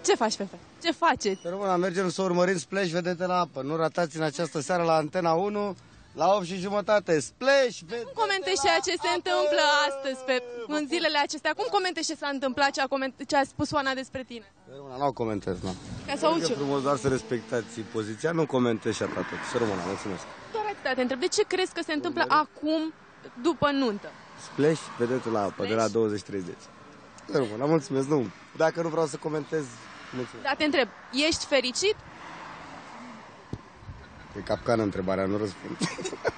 Ce faci, Fefe? Ce faceți? Româna, mergem să urmărim Splash, vedete la apă. Nu ratați în această seară la Antena 1, la 8:30. Splash, vedete. Cum comentezi ceea ce se întâmplă astăzi, în zilele acestea? Cum comentezi ce s-a întâmplat, ce a spus Oana despre tine? Româna, nu comentez, nu. Ca să auzi. E frumos doar să respectați poziția, nu comentez și atât. Româna, mulțumesc. Doar atâta te întreb. De ce crezi că se întâmplă acum, după nuntă? Splash, vedete la apă, de la 20:30. Româna, mulțumesc, nu. Dacă nu vreau să comentez, mulțumesc. Da, te întreb. Ești fericit? E capcană întrebarea, nu răspund.